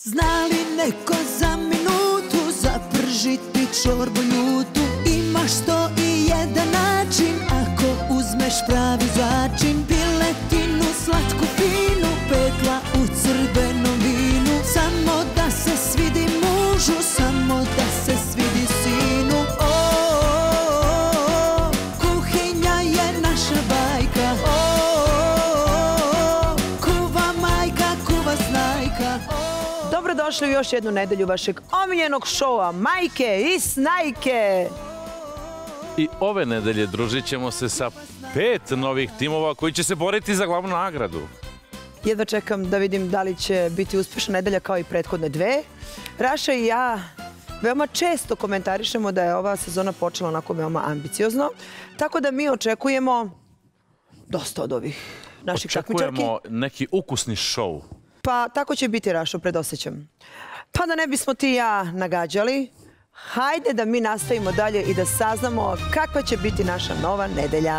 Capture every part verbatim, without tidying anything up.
Zna li neko za minutu zapržiti čorbu ljutu? Imaš sto i jedan način ako uzmeš pravi začin. Piletinu slatku finu pekla u crvenom vinu. Samo da se svidi mužu, samo da se svidi sinu. O, kuhinja je naša bajka. O, kuva majka, kuva snajka. Dobrodošli u još jednu nedelju vašeg omiljenog šova Majke i Snajke. I ove nedelje družit ćemo se sa pet novih timova koji će se boriti za glavnu nagradu. Jedva čekam da vidim da li će biti uspješna nedelja kao i prethodne dve. Raša i ja veoma često komentarišemo da je ova sezona počela onako veoma ambiciozno. Tako da mi očekujemo dosta od ovih naših takmičarki. Očekujemo neki ukusni šov. Pa tako će biti, Rašo, predosjećam. Pa da ne bismo ti i ja nagađali, hajde da mi nastavimo dalje i da saznamo kakva će biti naša nova nedelja.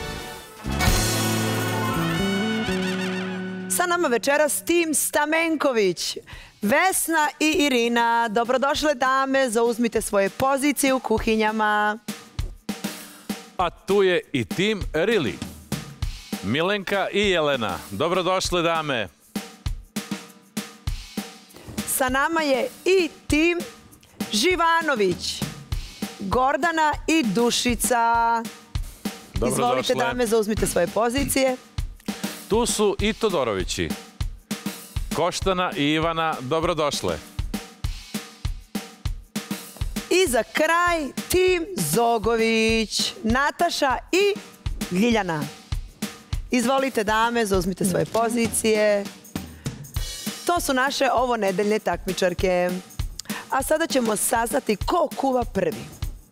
Sa nama večeras tim Stamenković, Vesna i Irina. Dobrodošle dame, zauzmite svoje pozicije u kuhinjama. A tu je i tim Rili, Milenka i Jelena. Dobrodošle dame. Sa nama je i tim Živanović, Gordana i Dušica. Izvolite dame, zauzmite svoje pozicije. Tu su i Todorovići, Koštana i Ivana. Dobrodošle. I za kraj tim Zogović, Nataša i Ljiljana. Izvolite dame, zauzmite svoje pozicije. To su naše ovo nedeljne takmičarke. A sada ćemo saznati ko kuva prvi.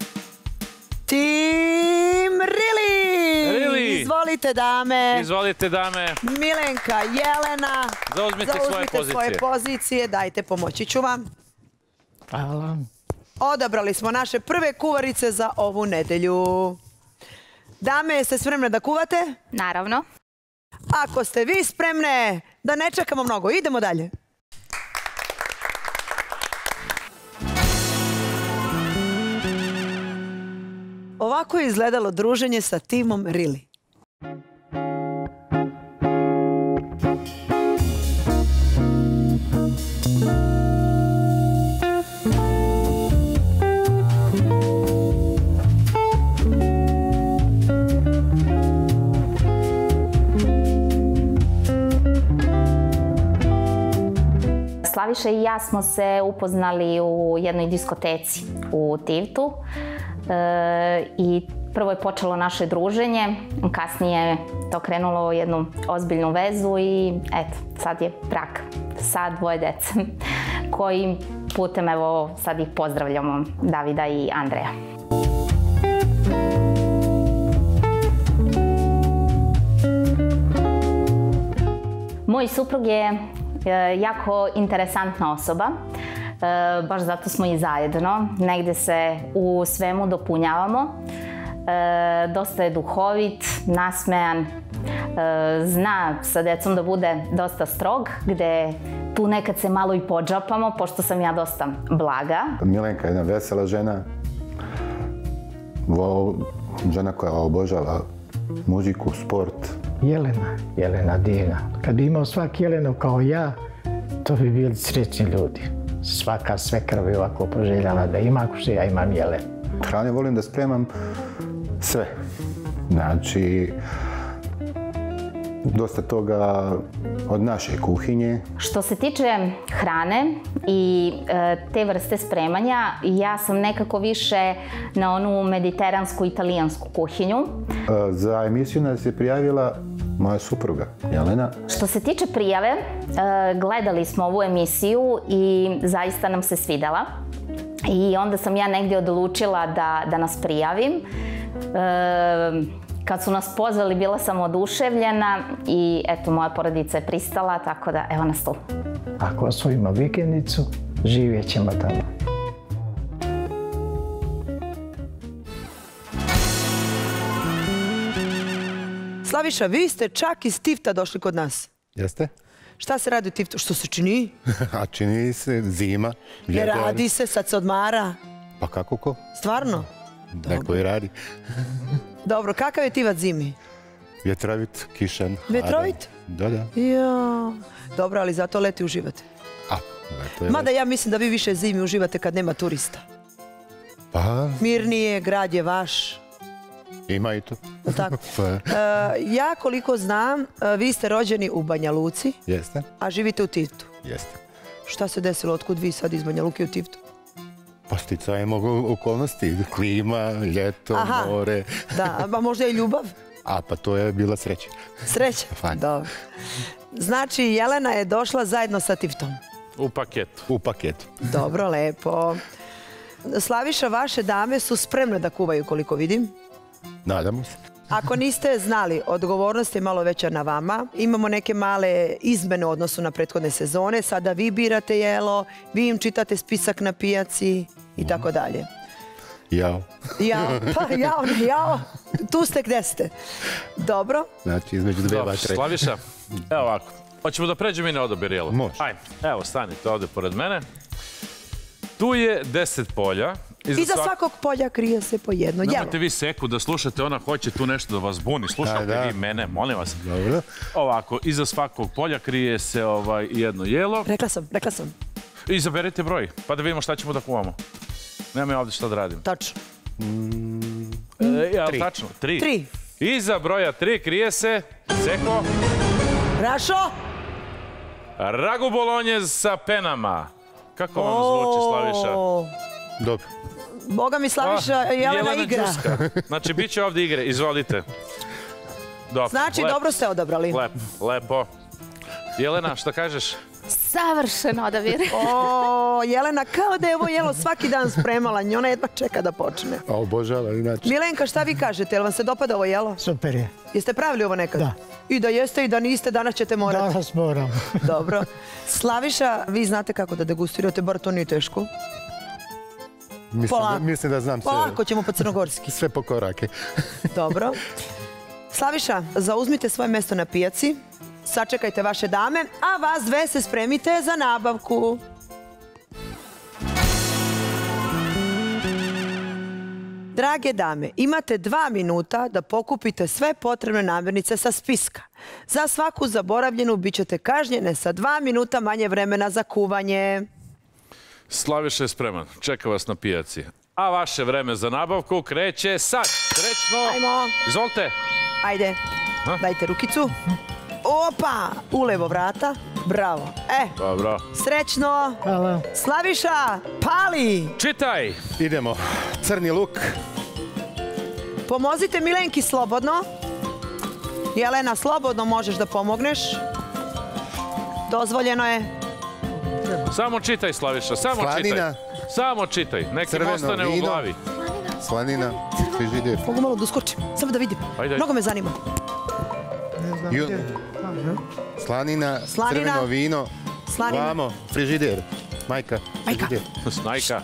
Tim Rili! Rili! Izvolite dame. Izvolite dame. Milenka, Jelena. Zauzmite svoje pozicije. svoje pozicije. Dajte, pomoći ću vam. Hvala. Odabrali smo naše prve kuvarice za ovu nedelju. Dame, jeste spremne da kuvate? Naravno. Ako ste vi spremne, da ne čekamo mnogo. Idemo dalje. Ovako je izgledalo druženje sa timom Rili. Slaviša i ja smo se upoznali u jednoj diskoteci u Tivtu i prvo je počelo naše druženje, kasnije to krenulo u jednu ozbiljnu vezu i eto, sad je brak sa dvoje dece, kojim putem evo sad ih pozdravljamo, Davida i Andreja. Moj suprug je jako interesantna osoba, baš zato smo i zajedno. Negde se u svemu dopunjavamo. Dosta je duhovit, nasmejan, zna sa decom da bude dosta strog, gde tu nekad se malo i podžapamo, pošto sam ja dosta blaga. Milenka je jedna vesela žena, žena koja obožava muziku, sport. Jelena, Jelena divna. Kad bi imao svak Jelenu kao ja, to bi bili srećni ljudi. Svaka svekrva bi ovako poželjala da ima, ako što ja imam Jelenu. Hrane volim da spremam sve. Znači, dosta toga od naše kuhinje. Što se tiče hrane i te vrste spremanja, ja sam nekako više na onu mediteransku italijansku kuhinju. Za emisiju nas je prijavila moja supruga, Jelena. Što se tiče prijave, gledali smo ovu emisiju i zaista nam se svidela. I onda sam ja negdje odlučila da, da nas prijavim. Kad su nas pozvali, bila sam oduševljena i eto, moja porodica je pristala, tako da evo nas tu. Ako osvojimo vikendicu, živjet ćemo tamo. Slaviša, vi ste čak iz Tivta došli kod nas. Jeste? Šta se radi u Tivtu? Što se čini? A čini se zima. Ne radi se, sad se odmara. Pa kako ko? Stvarno? Neko i radi. Dobro, kakav je Tivac zimi? Vjetrovit, kišan. Vjetrovit? Da, da. Ja. Dobro, ali zato leti uživate. A, leto je. Mada ja mislim da vi više zimi uživate kad nema turista. Pa, Mirnije, grad je vaš. ima i to. Tako. Pa, E, ja koliko znam, e, vi ste rođeni u Banja Luci, jeste? a živite u Tivtu. Jeste. Šta se desilo, otkud vi sad iz Banja Luke u Tivtu? Pa sticajem okolnosti. Klima, ljeto, Aha. more. Da, a možda i ljubav? A, pa to je bila sreća. Sreća? Fajn. Dobro. Znači, Jelena je došla zajedno sa Tivtom. U paketu. U paketu. Dobro, lepo. Slaviša, vaše dame su spremne da kuvaju, koliko vidim. Nadamo se. Ako niste znali, odgovornost je malo veća na vama. Imamo neke male izmene u odnosu na prethodne sezone. Sada vi birate jelo, vi im čitate spisak na pijaci i tako dalje. Jao. Jao, pa jao, ne jao. Tu ste gde ste. Dobro. Znači, između dve Dobro, vatre. Slaviša, evo ovako. Hoćemo da pređemo i na odabir jela. Može. Ajde, evo, stanite ovde pored mene. Tu je deset polja. Iza svakog polja krije se po jedno jelo. Nemojte vi Seku da slušate, ona hoće tu nešto da vas buni. Slušajte Da, da. vi mene, molim vas. Dobro. Ovako, iza svakog polja krije se ovaj jedno jelo. Rekla sam, rekla sam. Izaberite broj, pa da vidimo šta ćemo da kuvamo. Nema ja ovde šta da radim. Tačno. E, jel Tri. tačno? Tri. Tri. Iza broja tri krije se, Seko, Rašo? ragu bolonjez sa penama. Kako vam zvuči, Slaviša? O, Dobro. Boga mi Slaviša, A, Jelena igra. Đuska. Znači, bit će ovdje igre, izvolite. Dobro, Znači, lepo, dobro ste odabrali. Lepo, lepo. Jelena, šta kažeš? Savršen odabir. O, Jelena, kao da je ovo jelo svaki dan spremala, ona jedva čeka da počne. A obožava, inače. Milenka, šta vi kažete? Jel vam se dopada ovo jelo? Super je. Jeste pravili ovo nekad? Da. I da jeste i da niste, danas ćete morati. Danas moram. Dobro. Slaviša, vi znate kako da degustirate, bar to nije teško. Mislim, Polako. da, mislim da znam sve. Polako ćemo po crnogorski. Sve po korake. Dobro. Slaviša, zauzmite svoje mesto na pijaci. Sačekajte vaše dame, a vas dve se spremite za nabavku. Drage dame, imate dva minuta da pokupite sve potrebne namirnice sa spiska. Za svaku zaboravljenu bit ćete kažnjene sa dva minuta manje vremena za kuvanje. Slaviša je spreman, čeka vas na pijaci. A vaše vreme za nabavku kreće sad. Srećno! Ajmo. Izvolite. Ajde, Ha? dajte rukicu. Opa, ulevo vrata. Bravo. E, Dobro. srećno. Hvala. Slaviša, pali. Čitaj. Idemo. Crni luk. Pomozite Milenki slobodno. Jelena, slobodno možeš da pomogneš. Dozvoljeno je. Samo čitaj, Slaviša, samo Slanina. čitaj. Samo čitaj, nekim Crveno ostane u vino. glavi. Slanina. Frižider. Mogu malo da uskočim, samo da vidim. Ajde, ajde. Mnogo me zanima. Ju- Slanina. Slanina. Crveno vino. Slanina. Vamo. Frižider. Majka. Majka. Frižider. Snajka.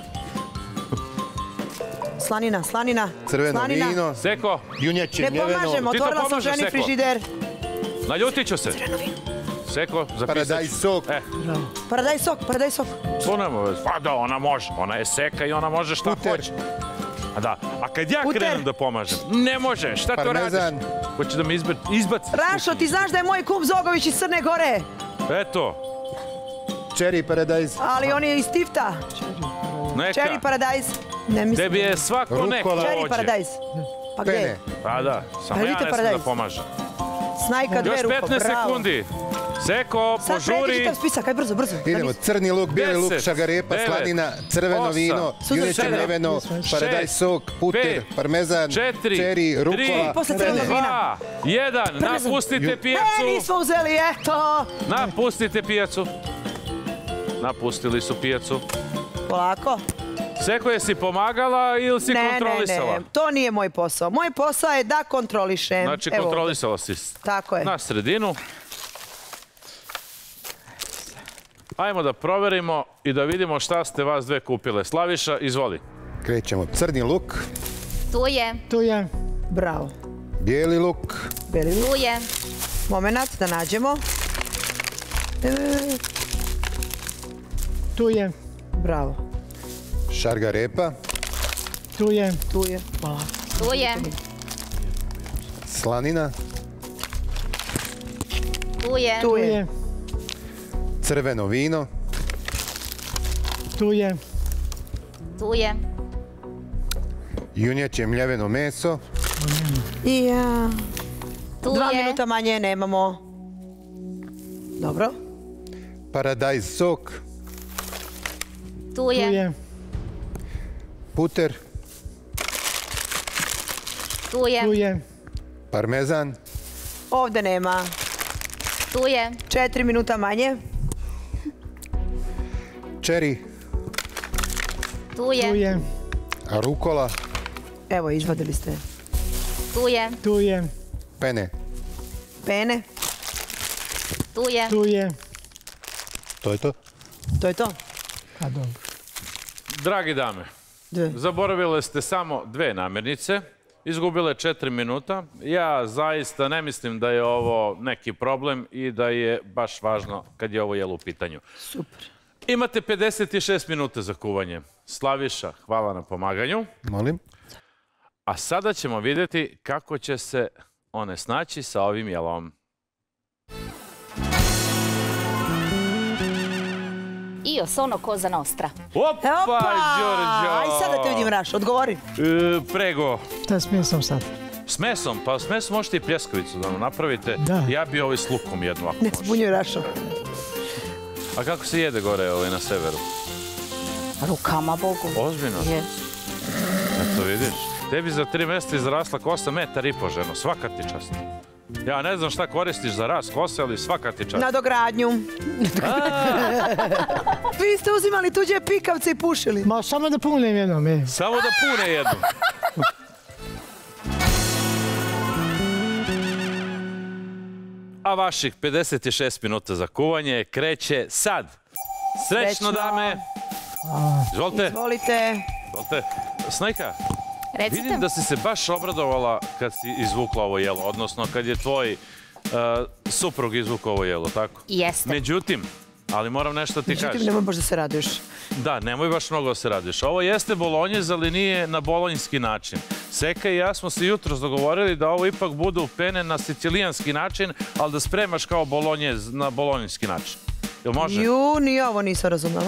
Slanina, slanina. Crveno slanina. vino. Seko, Junjače, Ne mljeveno. pomažem, Ti to otvorila sam pomažeš, ženi Seko? frižider. naljutit ću se. Seko, zapisat Paradajz ću. sok. E, Paradaj sok, paradaj sok. to nema veze. Pa da, ona može. Ona je Seka i ona može šta Puter. hoće. A da, a kad ja Puter. krenem da pomažem, ne može, šta to Parmezan. radiš? Hoće da me izbe, izbaci. Rašo, ti znaš da je moj kum Zogović iz Crne Gore, Eto, Cherry paradajz. ali on je iz Tifta. neka. Cherry paradajz. Ne mislim. Tebi je svako Rukola. neko Cherry ođe. paradajz. Pa gde Pene. je? Pa da, samo ja vidite ne smem da paradajz. pomažem. Snajka dve Još ruko, petnaest bravo. sekundi. Seko, Sad predi požuri. čitav spisak, aj brzo, brzo. Idemo, crni luk, bijeli luk, Deset, šagarepa, devet, slanina, crveno osam, vino, junjače sedam, mljeveno, šest, paradajz sok, puter, pet, parmezan, četiri, čeri, tri, rukola, Posle pene. crvenog vina. Dva, jedan, napustite E, pijacu. nismo uzeli, eto. Napustite pijacu. Napustili su pijacu. Polako. Seko, jesi pomagala ili si Ne, ne, kontrolisala? ne, to nije moj posao. Moj posao je da kontrolišem. Znači, Evo ovde. kontrolisala si Tako je. na sredinu. Ajmo da proverimo i da vidimo šta ste vas dve kupile. Slaviša, izvoli. Krećemo, crni luk, Tu je, Tu je. Bravo. bijeli luk, Beli luk. tu je, Moment, da nađemo. Tu je, Bravo. Šargarepa, tu je, Tu je. Hvala. Tu je, slanina, tu je, Tu tu je. je, crveno vino, tu je, tu je, junjeće mljeveno meso, I ja. tu Dva je, minuta manje nemamo. Dobro. paradajz sok, tu tu je, je, puter, tu tu je, je, parmezan, Ovde nema. tu je, Četiri minuta manje. čeri, tu tu je, je, rukola, Evo, izvadili ste tu je, tu je, pene. pene. tu je, tu je. To je to. To je to. A dobro. Dragi dame, Dve. zaboravile ste samo dve namirnice, izgubile četiri minuta. Ja zaista ne mislim da je ovo neki problem i da je baš važno kad je ovo jelo u pitanju. Super. Imate pedeset šest minuta za kuvanje. Slaviša, hvala na pomaganju. Molim. A sada ćemo vidjeti kako će se one snaći sa ovim jelom. Io sono Cosa Nostra. Opa, Opa! Đorđo! Aj sad da te vidim, Raš, odgovori. E, prego. Šta s mesom sad? S mesom, pa s mesom možete i pljeskavicu da nam napravite. Da. Ja bi ovaj s lukom jednu ako Ne može. zbunjuj, Rašo. A kako se jede gore ovaj na severu? Rukama Bogu. Ozbiljno? Je. Eto vidiš. Tebi za tri mjeseca izrasla kosa metar i po, ženo. Svaka ti čast. Ja ne znam šta koristiš za rast kose, ali svaka ti čast. Nadogradnju. Vi ste uzimali tuđe pikavce i pušili. Ma samo da punem jednom, e. Samo da pune jednu. A vaših pedeset šest minuta za kuvanje kreće sad. Srećno, Srećno. dame. Izvolite. Izvolite. Izvolite. Snajka, Recite. vidim da si se baš obradovala kad si izvukla ovo jelo, odnosno kad je tvoj uh, suprug izvukao ovo jelo, tako? Jeste. Međutim, ali moram nešto ti Međutim, kažem. nemoj baš da se raduješ. Da, nemoj baš mnogo da se radiš. Ovo jeste bolonjez, ali nije na bolonjski način. Seka i ja smo se jutros dogovorili da ovo ipak budu pene na sicilijanski način, ali da spremaš kao bolonjez na bolonjski način. Jel može? Ju, ni ovo nisam razumela.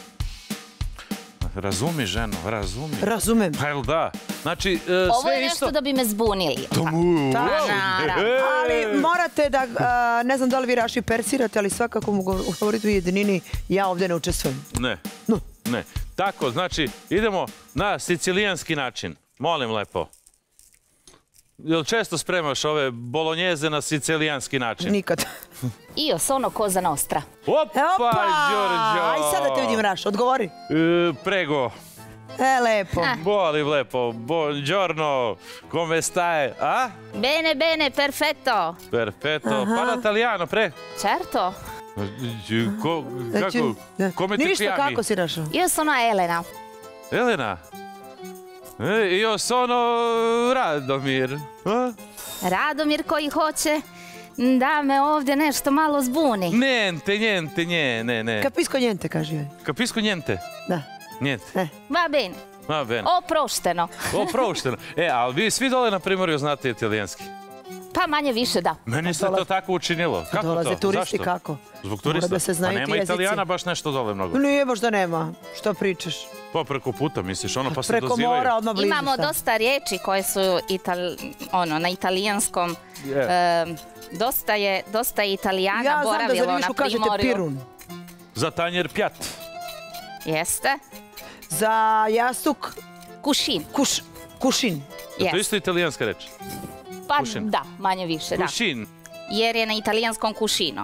Razumi, ženo, razumi. Razumem. Pa jel da? Znači, uh, Ovo sve je isto... nešto da bi me zbunili. Naravno. Ali morate da, a, ne znam da li vi, Raši, persirate, ali svakako mu govorite u jedinini, ja ovdje ne učestvujem. Ne, No. ne. Tako, znači, idemo na sicilijanski način. Molim lepo. Jel često spremaš ove bolonjeze na sicilijanski način? Nikad. Io sono Cosa Nostra. Opa, Đorđo! Aj sad da te vidim, Raš, odgovori. E, prego. E, lepo. Boli lepo. Buongiorno. Come stai? A? Bene, bene, perfetto. Perfetto. Parla italiano, pre. Certo. Ko, Znači, kako? da. Come ti Ništa, chiami? kako si, Rašo? Io sono Elena. Elena. E, io sono Radomir. A? Radomir koji hoće da me ovdje nešto malo zbuni. Niente, niente, nije, ne, ne. Capisco niente, kaži joj. Capisco niente. Da. Niente. E. Va bene. Va bene. Oprošteno. Oprošteno. E, ali vi svi dole na Primorju znate italijanski. Pa manje više da. Meni se to dolaze- tako učinilo. Kako Dolaze to? turisti, Zašto? kako? Zbog Mora turista? da se znaju Pa ti nema jezici. Italijana baš nešto dole mnogo. Nije baš da nema. Što pričaš? Pa preko puta misliš, ono pa se Preko dozivaju. mora, odmah blizu. Imamo šta? dosta riječi koje su itali- ono, na italijanskom. Je. Em, dosta, je, dosta je Italijana Ja znam da za boravilo na Nišu kažete Primorju. pirun. Za tanjer pjat. Jeste. Za jastuk Kušin. kuš, kušin. Je to Jest. isto italijanska reč? Pa kušin. da, manje više, da. Kušin. Jer je na italijanskom kušino.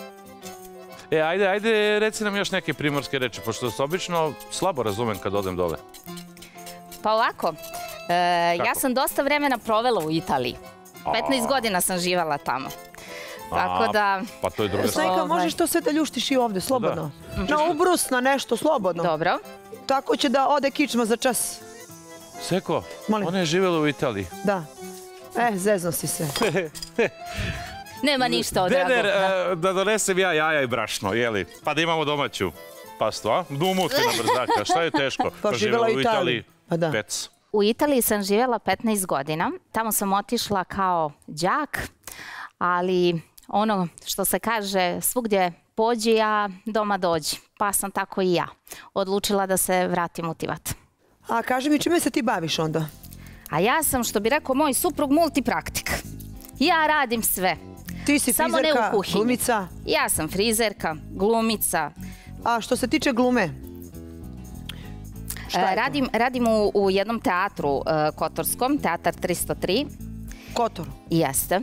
E, ajde, ajde, reci nam još neke primorske reči, pošto se obično slabo razumem kad odem dole. Pa ovako, e, ja Kako? sam dosta vremena provela u Italiji. petnaest godina sam živala tamo. Tako A, da, Pa to je druga stvar. Snajka, Ovaj. možeš to sve da ljuštiš i ovdje, slobodno. Na ubrus, na nešto, slobodno. dobro. Tako će da ode kičma za čas. Seko, Molim. ona je živjela u Italiji. Da. E, zezno si se. Nema ništa od Deder, drago. e, da donesem ja jaja i brašno, jeli? Pa da imamo domaću pastu, a? Dumuti na brzaka, šta je teško? Pa živjela u Italiji. Pa da. Pec. U Italiji sam živjela petnaest godina. Tamo sam otišla kao đak, ali ono što se kaže, svugdje pođi, a doma dođi. Pa sam tako i ja odlučila da se vratim u Tivat. A kaži mi, čime se ti baviš onda? A ja sam, što bi rekao moj suprug, multipraktik. Ja radim sve. Ti si Samo ne frizerka, u kuhinji. glumica. Ja sam frizerka, glumica. A što se tiče glume? Šta je to? Radim, radim u, u jednom teatru uh, kotorskom, Teatar tristo tri. Kotor. Jeste.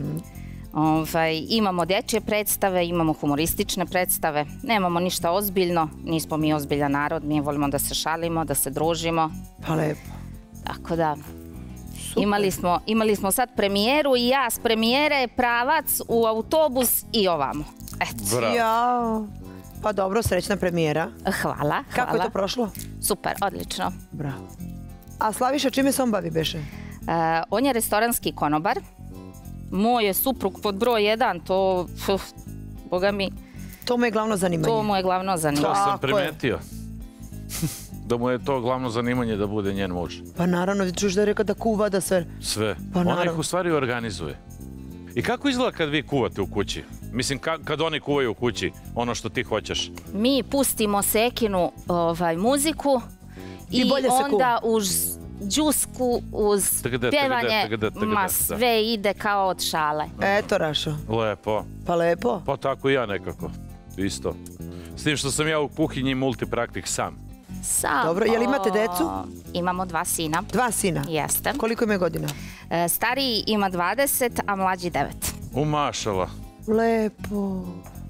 Ovaj, imamo dječje predstave, imamo humoristične predstave. Nemamo ništa ozbiljno, nismo mi ozbiljan narod, mi volimo da se šalimo, da se družimo. Pa lepo. Tako da, imali smo, imali smo sad premijeru i ja s premijere pravac u autobus i ovamo. Eto. Bravo. Jao. Pa dobro, srećna premijera. Hvala, hvala. Kako je to prošlo? Super, odlično. Bravo. A Slaviša, čime se on bavi beše? E, on je restoranski konobar. Moj je suprug pod broj jedan, to, uf, boga mi, To mu je glavno zanimanje. to mu je glavno To zanimanje. sam Tako je. primetio. Da mu je to glavno zanimanje da bude njen muž. Pa naravno, čuš da je rekao da kuva, da sve... Sve. Pa Ona naravno. ih u stvari organizuje. I kako izgleda kad vi kuvate u kući? Mislim, ka- kad oni kuvaju u kući, ono što ti hoćeš. Mi pustimo Sekinu ovaj, muziku I i, bolje se onda uz džusku, uz Tgde, tgde, pjevanje, tgde, tgde, ma da. sve ide kao od šale. Eto, Rašo. Lepo. Pa lepo. Pa tako i ja nekako. Isto. S tim što sam ja u kuhinji multipraktik sam. Samo... Dobro, jel imate decu? Imamo dva sina. Dva sina. Jeste. Koliko ima godina? E, stariji ima dvadeset, a mlađi devet. Umašala. Lepo.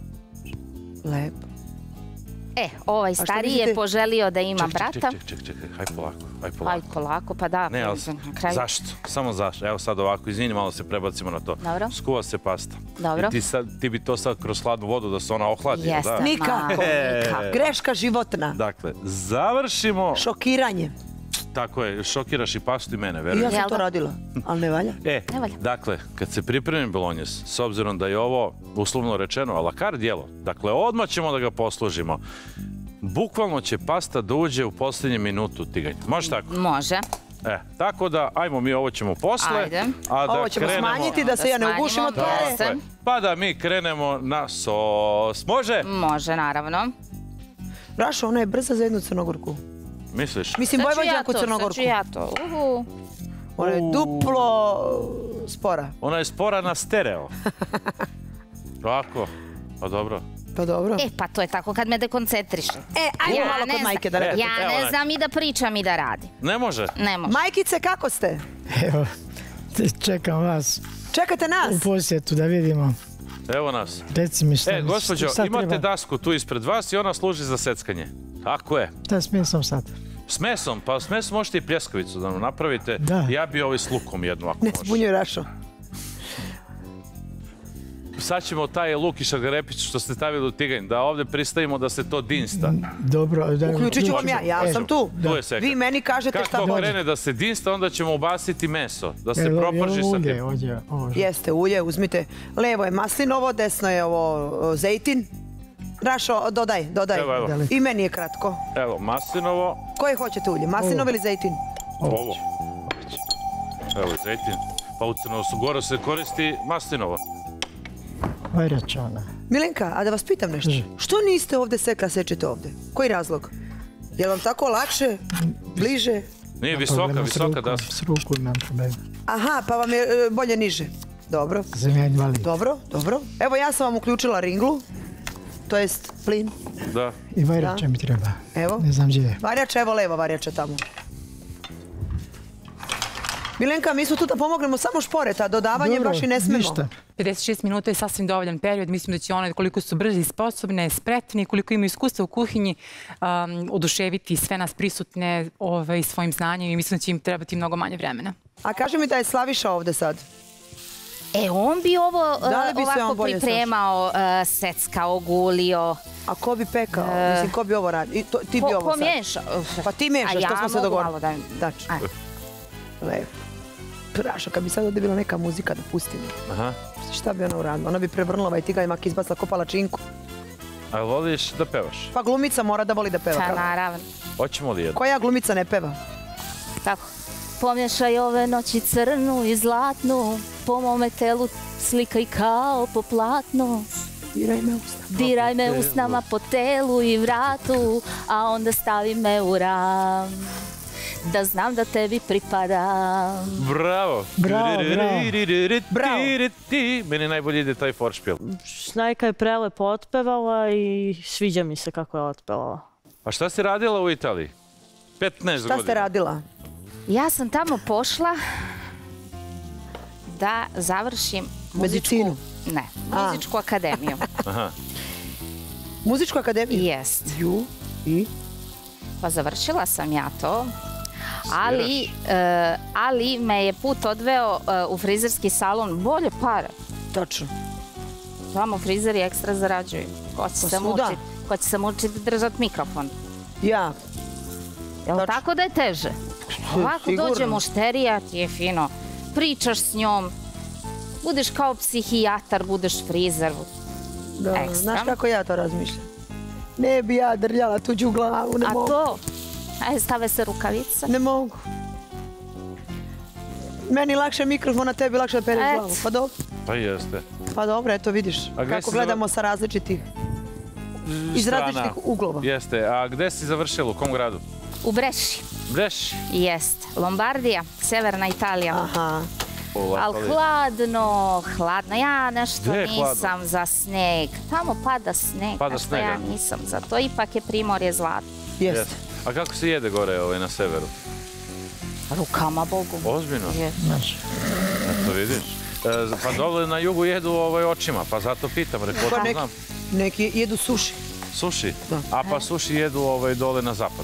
Lepo. E, ovaj što stariji mislite- je poželio da ima Ček, ček, brata. ček, ček, ček, ček, haj polako, haj polako. Aj, polako, pa da. Ne, ali na kraju. zašto? Samo zašto? Evo sad ovako, izvini, malo se prebacimo na to. Dobro. Skuva se pasta. Dobro. I ti, sad, ti bi to sad kroz hladnu vodu da se ona ohladi, jel Jeste. da? Nikako. Ma, nikako. Greška životna. Dakle, završimo. Šokiranje. Tako je, šokiraš i pastu i mene, I verujem. ja sam Jel to da? radila, ali ne valja. E, Ne valja. dakle, kad se pripremim bolonjes, s obzirom da je ovo uslovno rečeno a la carte djelo, dakle, odmah ćemo da ga poslužimo. Bukvalno će pasta da uđe u posljednju minutu tiganja. Može tako? Može. E, tako da, ajmo mi ovo ćemo posle. Ajde. A da Ovo ćemo krenemo... smanjiti da se Da ja ne smanjimo ugušim od to. pare. Tako je. Pa da mi krenemo na sos. Može? Može, naravno. Rašo, ona je brza za jednu crnogorku. Misliš? Mislim, Sad ću ja Vojvođanku to, sad crnogorku. ću ja to. Uhu. Ona je duplo spora. Ona je spora na stereo. Tako. Pa dobro. Pa dobro. E, pa to je tako kad me dekoncentriše. E, ajmo malo kod ne majke znam, da E, ja evo ne naj- znam i da pričam i da radim. Ne može? Ne može. Majkice, kako ste? Evo, čekam vas Čekate u nas? posjetu da vidimo. Evo nas. Reci mi šta, E, gospođo, šta imate treba. dasku tu ispred vas i ona služi za seckanje. Tako je. Šta s mesom sad? S mesom, pa s mesom možete i pljeskavicu da nam napravite. Da. Ja bi ovaj s lukom jednu ako Ne može. zbunjuj, Rašo. Sad ćemo taj luk i šargarepić što ste stavili u tiganj, da ovdje pristavimo da se to dinsta. Dobro. Da, Uključit ću vam ja, ja E, sam tu. Tu je seka. Vi meni kažete Kad šta to hoćete. krene da se dinsta, onda ćemo ubaciti meso, da se Jel- proprži jel sa ulje tim. ovdje? Ovo, Jeste, ulje, uzmite. Levo je maslinovo, desno je ovo o, zejtin. Rašo, dodaj, dodaj. Evo, evo. I meni je kratko. Evo, maslinovo, Koje hoćete ulje? Maslinovo ili zejtin? ovo. Evo, zejtin. Pa u Crnosu Goru se koristi maslinovo. Varjača ona. Milenka, a da vas pitam nešto. Što niste ovdje sekla, sečete ovdje? Koji razlog? Je vam tako lakše? Bliže? Nije Imam visoka, problema s visoka rukom, daska. S ruku imam problema. Aha, pa vam je e, bolje niže. Dobro, Sam ja invalid. dobro, dobro. Evo ja sam vam uključila ringlu. To jest plin. Da. I varjača mi treba. Evo. Ne znam gdje je. Varjača, evo levo varjača tamo. Milenka, mi smo tu da pomognemo samo šporeta, dodavanje Dobro, baš i ne smemo. ništa. pedeset šest minuta je sasvim dovoljan period. Mislim da će one, koliko su brzi i sposobne, spretni, koliko imaju iskustva u kuhinji, um, oduševiti sve nas prisutne ovaj, svojim znanjem i mislim da će im trebati mnogo manje vremena. A kaži mi da je Slaviša ovdje sad. E, on bi ovo Da li bi uh, se ovako on bolje pripremao, uh, seckao, gulio. A ko bi pekao? Mislim, ko bi ovo radio? I to- Ti bi Ko, ovo ko sad. miješa? Pa ti miješaš, A ja to smo se mogu dogovorili. malo da... Dači. Ajde. Lepo. Prašo, kad bi sad ovdje bila neka muzika da pustimo. Aha. Šta bi ona uradila? Ona bi prevrnula ovaj tigalj mak izbacila ko palačinku. A voliš da pevaš? Pa glumica mora da voli da peva. Pa naravno. Hoćemo li jedno? Koja glumica ne peva? Tako. Pomješaj ove noći crnu i zlatnu, po mome telu slikaj kao po platnu. Diraj me usnama. Diraj me usnama po telu i vratu, a onda stavi me u ram, da znam da tebi pripadam. Bravo! Bravo, bravo. Bravo. Meni najbolje ide taj foršpil. Snajka je prelepo otpevala i sviđa mi se kako je otpevala. A šta si radila u Italiji? petnaest godina. Šta ste radila? Ja sam tamo pošla da završim muzičku... Medicinu? Ne, muzičku akademiju. Aha. Muzičku akademiju? Jest. Ju, i? Pa završila sam ja to, ali, e, ali me je put odveo e, u frizerski salon bolje pare. Točno. Tamo frizeri ekstra zarađuju. Ko će se svuda. mučiti? Ko će se mučiti držati mikrofon? Ja. Jel Tačno. tako da je teže? Ovako sigurno. dođe mušterija, ti je fino, pričaš s njom, budeš kao psihijatar, budeš frizer. Da, Ekstra. znaš kako ja to razmišljam? Ne bi ja drljala tuđu glavu, ne A mogu. to, aj stave se rukavice. Ne mogu. Meni lakše mikrofon, a tebi lakše da pereš Et. glavu. Pa dobro. Pa jeste. Pa dobro, eto vidiš. A gdje Kako si gledamo sa različitih, iz Strana. različitih uglova. Jeste. A gde si završila? U kom gradu? U Breši, Breš. jest. Lombardija, severna Italija. Aha. Ali hladno, hladno. Ja nešto Gde je hladno? nisam za sneg. Tamo pada sneg. Pada nešto snega. Ja nisam za to. Ipak je Primorje zlato. Jeste. Jeste. A kako se jede gore ovaj, na severu? Rukama Bogu. Ozbiljno? Je. Eto vidiš. E, pa dole na jugu jedu ovaj očima, pa zato pitam. Rekao, Pa to nek- znam. Neki jedu suši. Suši? Da. A pa suši jedu ovaj, dole na zapadu.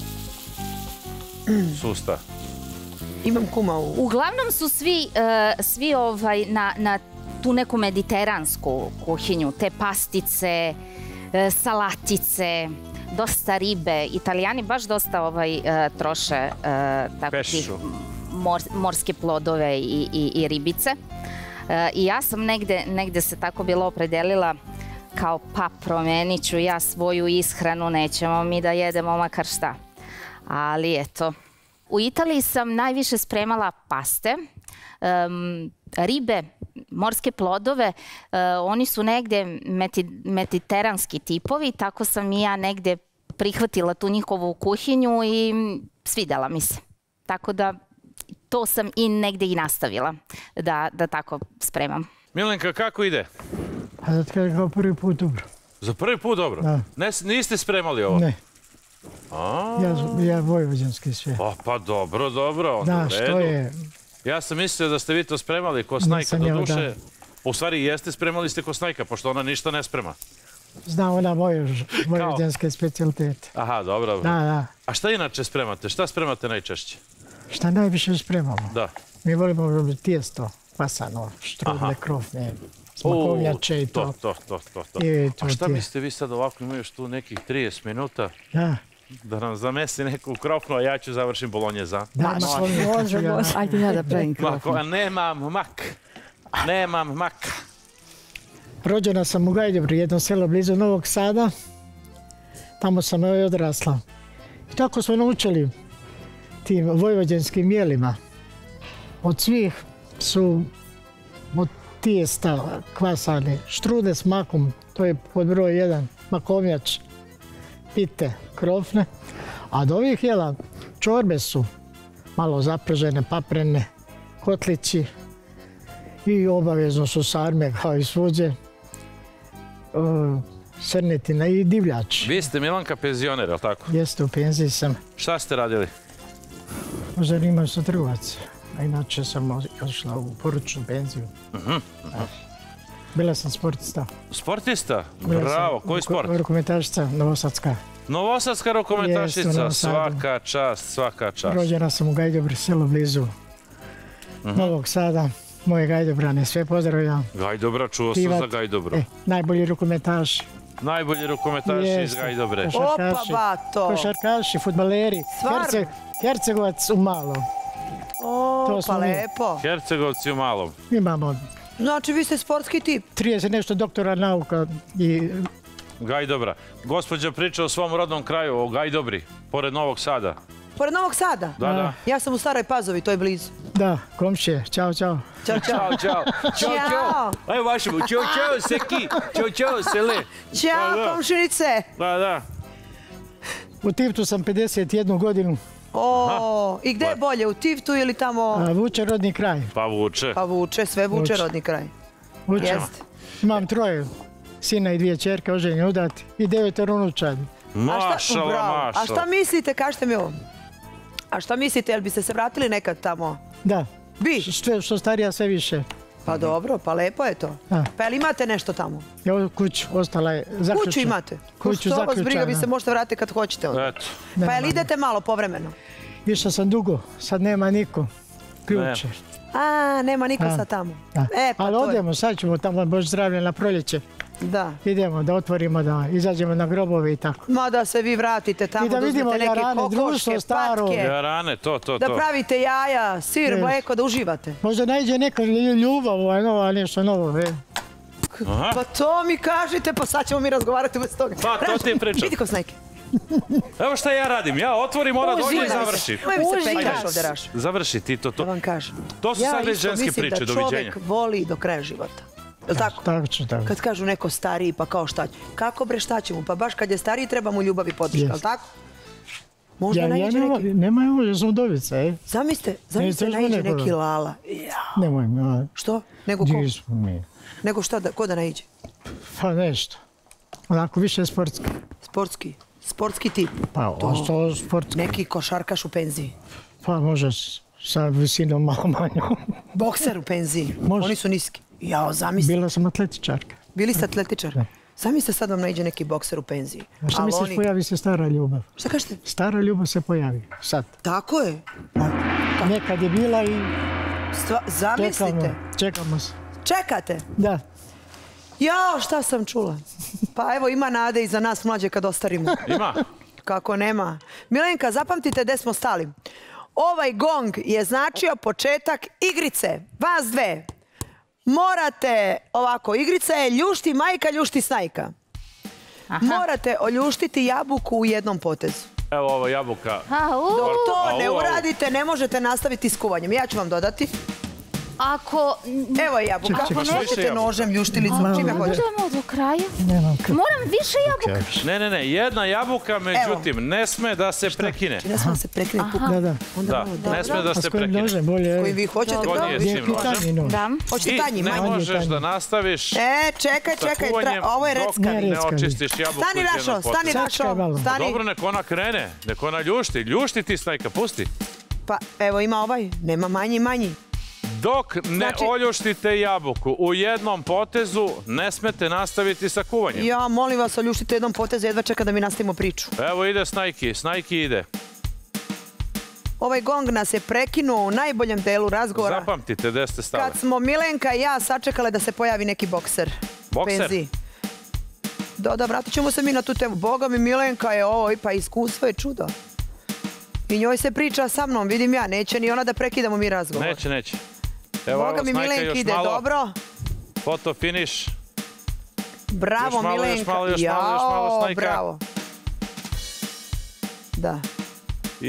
Susta. Imam kuma u... Uglavnom su svi, e, svi ovaj, na, na tu neku mediteransku kuhinju. Te pastice, e, salatice, dosta ribe. Italijani baš dosta ovaj, e, troše e, tako tih Pešu. mor, morske plodove i, i, i ribice. E, I ja sam negde, negde se tako bila opredelila kao pa promenit ću ja svoju ishranu, nećemo mi da jedemo makar šta. Ali eto, u Italiji sam najviše spremala paste, um, ribe, morske plodove, uh, oni su negde meti, mediteranski tipovi, tako sam i ja negde prihvatila tu njihovu kuhinju i svidela mi se. Tako da to sam i negde i nastavila da, da tako spremam. Milenka, kako ide? A da ti kažem kao prvi put dobro. Za prvi put dobro? Da. Ne, niste spremali ovo? Ne, A, ja, ja vojvođanski sve. pa, pa dobro, dobro, onda Da, u redu. što je, Ja sam mislio da ste vi to spremali ko snajka, Nisam do jeo, duše. da. U stvari jeste spremali ste ko snajka, pošto ona ništa ne sprema. zna ona moje vojvođanske specijalitete. Aha, dobro, dobro. Da, da. A šta inače spremate? Šta spremate najčešće? Šta najviše spremamo? Da. Mi volimo tijesto, pasano, Aha. štrudle, krofne, smakovnjače i to. To, to, to, to. I to A šta ti je. mislite vi sad ovako, imaju još tu nekih trideset minuta Da, da nam zamesi neku krofnu, a ja ću završim bolonjeza. da, može, Može, može. Ajde ja da pravim Ma, krofnu. ko- nemam mak. Nemam mak. Rođena sam u Gajdobru, jedno selo blizu Novog Sada. Tamo sam i odrasla. I tako smo naučili tim vojvođanskim jelima. Od svih su od tijesta kvasani štrude s makom, to je pod broj jedan, makovnjač, pite, krofne. A od ovih jela čorbe su malo zapržene, paprene, kotlići i obavezno su sarme kao i svuđe. Srnetina i divljač. Vi ste Milanka penzioner, je li tako? Jeste, u penziji sam. Šta ste radili? Zanimam se trgovac, a inače sam otišla u poručnu penziju. Bila sam sportista. Sportista? Bila sam Bravo, koji ruko- sport? Rukometašica, Novosadska. Novosadska Jeste, u rukometašica, Novom Sadu. svaka čast, svaka čast. Rođena sam u Gajdobru, selo blizu Novog Sada. Moje Gajdobrane, sve pozdravljam. Gajdobra, čuo sam Pivat. za Gajdobru. E, najbolji rukometaši. Najbolji rukometaši iz Jeste. Gajdobre. Košarkaši. Opa, bato. Košarkaši, fudbaleri. Stvarno? Herce, Hercegovac u malo. O, To pa smo mi. lepo. Hercegovci u malom. Imamo Znači, vi ste sportski tip. trideset nešto doktora nauka i Gajdobra. Gospođa priča o svom rodnom kraju, o Gajdobri, pored Novog Sada. Pored Novog Sada? Da, da. Ja sam u Staroj Pazovi, to je blizu. da, komšije, čao, čao. Ćao, čao. Ćao, čao. Ćao. Aj vašemu, čao, čao, seki. Čao, čao, sele. Ćao, komšinice. Da, da. U Tivtu sam pedeset jednu godinu, O, i gde je bolje, u Tivtu ili tamo? a vuče rodni kraj. Pa vuče. Pa vuče, sve vuče Vuče. rodni kraj. Vuče. Jeste. Imam troje, sina i dvije čerke, oženje udati i devetero unučadi. Mašala, Bravo. mašala. A šta mislite, kažete mi ovo? A šta mislite, jel biste se vratili nekad tamo? Da, Bi? sve što starija sve više. Pa dobro, pa lepo je to. A. Pa jel imate nešto tamo? Evo kuću, ostala je zaključena. Kuću imate? Kuću Što vas briga, vi zaključana. se možete vratiti kad hoćete. onda. Eto. Pa jel idete malo povremeno? Išao sam dugo, sad nema niko. Ključe. A, nema niko A. sad tamo. Da. E, pa Ali to je. odemo, sad ćemo tamo, Bože zdravlje, na proljeće. Da. Idemo da otvorimo, da izađemo na grobove i tako. Ma da se vi vratite tamo, I da vidimo uzmete neke jarane, kokoške, društvo staro. patke, Jarane, to, to, da to. pravite jaja, sir, Yes. mleko, da uživate. Možda najde neka ljubav, ovaj, nova, nešto novo. E. Aha. Pa to mi kažete, pa sad ćemo mi razgovarati bez toga. Pa, to ti pričam. Vidi ko snajke. Evo šta ja radim, ja otvorim, ona dođe i završi. Nemoj mi se Uživaš. pekaš ovdje, Raš. Završi ti to, Da to. vam kažem. To su Ja sad već isto ženske mislim priče, da doviđenja. čovjek voli do kraja života. Jel tako? Tako ću, tako. Kad kažu neko stariji, pa kao šta će? Kako bre, šta će mu? Pa baš kad je stariji treba mu ljubav i podrška, Jest. jel tako? Možda Ja, ja naiđe nema, neki... nema ovo, sam udovica, e. Zamislite, zamislite Ne, to je naiđe neko- neki lala. Ja. Nemoj, no, Što? Nego ko? di smo mi. Nego šta, da, ko da naiđe? Pa nešto. Onako više sportski. Sportski. Sportski tip. Pa ostalo sportski. Neki košarkaš u penziji. Pa može s- sa visinom malo manjom. Bokser u penziji. Može. Oni su niski. Jao, zamislite. Bila sam atletičarka. Bili ste atletičar? Zamislite sad vam naiđe neki bokser u penziji. A šta Ali misliš, oni- pojavi se stara ljubav? Šta kažete? Stara ljubav se pojavi, sad. Tako je. Nekad je bila i Stva, zamislite. čekamo, čekamo se. Čekate. Da, Jao, šta sam čula? Pa evo ima nade i za nas mlađe kad ostarimo. Ima. Kako nema. Milenka, zapamtite gde smo stali. Ovaj gong je značio početak igrice. Vas dve. Morate, ovako, igrica je ljušti majka, ljušti snajka. Morate oljuštiti jabuku u jednom potezu. Evo ovo jabuka. A, u, Dok to Au, ne au. uradite, ne možete nastaviti s kuvanjem. Ja ću vam dodati. ako... Evo je jabuka. Čekaj, čekaj. Možete Više nožem, ljuštilicom, čime hoćete. Budemo do kraja. nemam kako. Moram više jabuka. Ne, ne, ne, jedna jabuka, međutim, ne sme da se prekine. Ne smije se prekine puk. Da, da. Onda Da, malo ne sme da A se s kojim prekine. nožem bolje? koji vi hoćete. To bravo. nije Gdje je s čim nožem. pitanji nož? Da. Hoćete I tanji, ne manji. možeš tanji. da nastaviš E, čekaj, sa čekaj, kuvanjem tra- ovo je dok recka. Ne, ne recka. očistiš jabuku Stani, iz Rašo, jednog stani, poteza. Sačekaj malo. Rašo, stani. Dobro, nek ona krene, nek ona ljušti. Ljušti ti, snajka, pusti. Pa, evo ima ovaj, nema manji, manji. Dok ne Znači- oljuštite jabuku u jednom potezu, ne smete nastaviti sa kuvanjem. Ja, molim vas, oljuštite jednom potezu, jedva čeka da mi nastavimo priču. Evo ide snajki, snajki ide. Ovaj gong nas je prekinuo u najboljem delu razgovora. Zapamtite gde ste stali. Kad smo Milenka i ja sačekale da se pojavi neki bokser. u Bokser? penziji. Da, da, vratit ćemo se mi na tu temu. Boga mi, Milenka je ovo, pa iskustvo je čudo. I njoj se priča sa mnom, vidim ja, neće ni ona da prekidamo mi razgovor. Neće, neće. Evo, Boga evo, mi, snajka, Milenka još ide malo. dobro. Foto finish. Bravo, Još malo, još Milenka. malo, još malo, još malo, Jao, snajka. bravo. Da. I...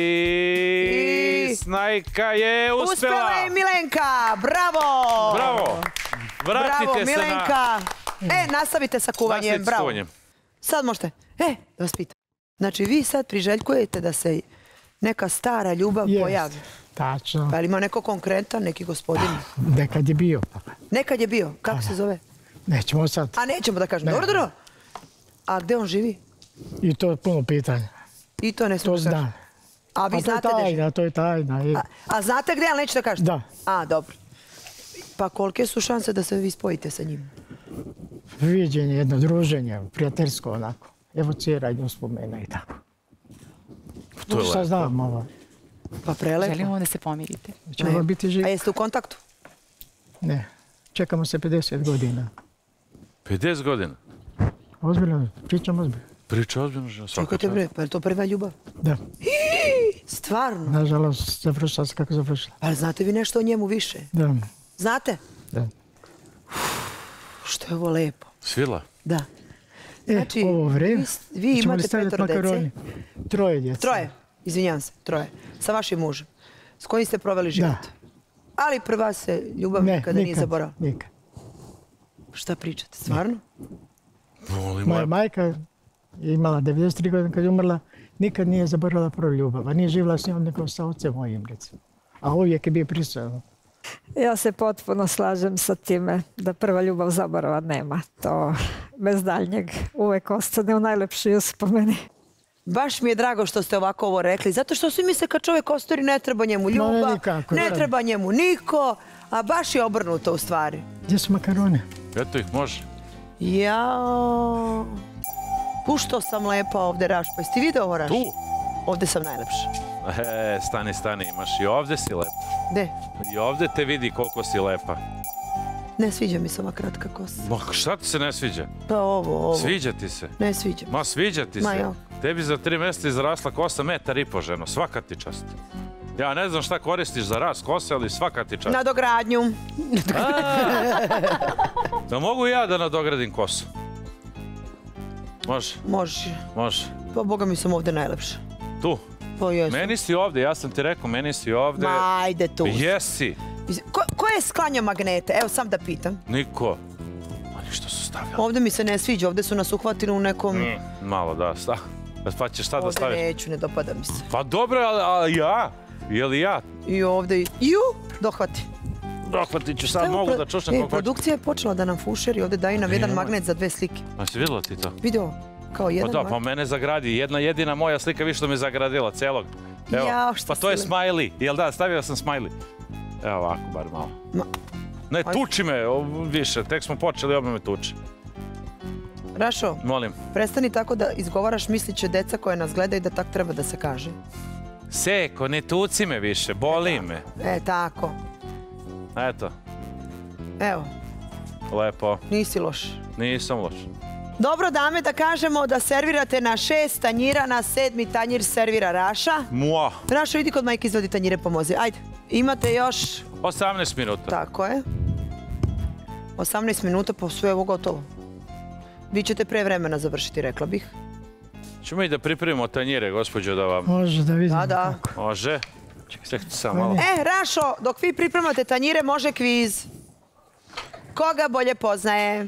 I- snajka je uspela. Uspela je Milenka, bravo! Bravo. Vratite Bravo, se Milenka. E, nastavite sa na... kuvanjem, Nastavite s bravo. kuvanjem. Sad možete. E, da vas pitam. Znači, vi sad priželjkujete da se neka stara ljubav Jest. pojavi. Tačno. Pa li ima neko konkretan, neki gospodin? Nekad je bio. pa Nekad je bio. Kako se zove? Nećemo sad. A nećemo da kažem. Ne. Dobro, dobro. A gde on živi? I to je puno pitanja. I to ne To smijemo da kažem. zna. A vi A to je znate gde živi? tajna, to je tajna. e. A, a znate gde, ali nećete da kažete? Da. A, dobro. Pa kolike su šanse da se vi spojite sa njim? Viđenje, jedno druženje, prijateljsko onako. Evociranje uspomena i tako. To je Šta lepo. znam, ovo. Pa prelepo. Želimo da se pomirite. Će ovo biti živ? A jeste u kontaktu? Ne. Čekamo se pedeset godina. pedeset godina. Ozbiljno, pričam ozbiljno. Priča ozbiljno, svaka Čekajte čast. bre, pa je to prva ljubav? Da. Stvarno? Nažalost, završila se kako završila. Ali znate vi nešto o njemu više? Da. Znate? Da. Što je ovo lepo. Svila? Da. E, Znači, ovo vreme. Vi, vi ćemo li imate stavljati petoro dece. makaroni? Troje djece. Troje. Izvinjam se, troje. Sa vašim mužem. S kojim ste proveli život. Da. Ali prva se ljubav Ne, nikada nije nikad, zaboravila. nikad. Šta pričate, stvarno? Volim, Moja majka je imala devedeset tri godine kad je umrla, nikad nije zaboravila prvu ljubav, a nije živjela s njom nego sa ocem mojim, recimo. A uvijek je bio prisutan. Ja se potpuno slažem sa time da prva ljubav zaborava nema. To bez daljnjeg uvek ostane u najlepšoj uspomeni. Baš mi je drago što ste ovako ovo rekli, zato što svi misle kad čovjek ostari ne treba njemu No, ne, ljubav, nikako, ne da. treba njemu niko, a baš je obrnuto u stvari. Gdje su makarone? Eto ih, može. Jao, pušto sam lepa ovdje, Raš, pa jesi ti video ovo, Raš? Tu? Ovdje sam najlepša. E, stani, stani, imaš i ovdje si lepa. Gde? I ovdje te vidi koliko si lepa. Ne sviđa mi se ova kratka kosa. Ma šta ti se ne sviđa? Pa ovo, ovo. Sviđa ti se? Ne sviđa. Ma sviđa ti Ma se. ja. Tebi za tri mjeseca izrasla kosa metar i po, ženo. Svaka ti čast. Ja ne znam šta koristiš za rast kose, ali svaka ti čast. Nadogradnju. Da mogu ja da nadogradim kosu? Može, Može. može. Pa boga mi sam ovdje najlepša. Tu. Pa jesam. Meni si ovdje, ja sam ti rekao, meni si ovdje. Ma ajde tu. Jesi. Ko, ko je sklanjao magnete? Evo sam da pitam. Niko. Oni što su stavljali. Ovdje mi se ne sviđa, ovdje su nas uhvatili u nekom... Mm, malo da, sta. Pa ćeš šta da Ovdje staviš? neću, ne dopada mi se. Pa dobro, ali, ali ja? Je li ja? I ovdje... Ju, dohvati. Dohvatit ću sad, Evo, mogu pro- da čušnem E, kako hoću. produkcija je počela da nam fušeri, ovdje daju nam jedan Nemoj. magnet za dve slike. A si vidjela ti to? Video, kao Pa jedan da, pa magnet. mene zagradi. Jedna jedina moja slika više što me zagradila, celog. Evo, Jao, što pa to je si smiley. Jel da, stavio sam smiley. Evo ovako, bar malo. Ma- Ne, Ajde. tuči me o, više. Tek smo počeli, odmah me tuči. Rašo, Molim. prestani tako da izgovaraš misliće deca koje nas gledaju da tak treba da se kaže. Seko, ne tuci me više, boli me. E, tako. Eto, Evo, lepo. nisi loš. Nisam loš. Dobro, dame, da kažemo da servirate na šest tanjira, na sedmi tanjir servira Raša. Mua. Rašo, idi kod majke, izvadi tanjire, pomozi. Ajde, imate još... osamnaest minuta. Tako je. osamnaest minuta, pa sve je ovo gotovo. Vi ćete pre vremena završiti, rekla bih. Ćemo i da pripremimo tanjire, gospođo, da vam... Može da vidimo Da, da. kako. Može. Čekajte samo malo. E, Rašo, dok vi pripremate tanjire, može kviz. Koga bolje poznaje?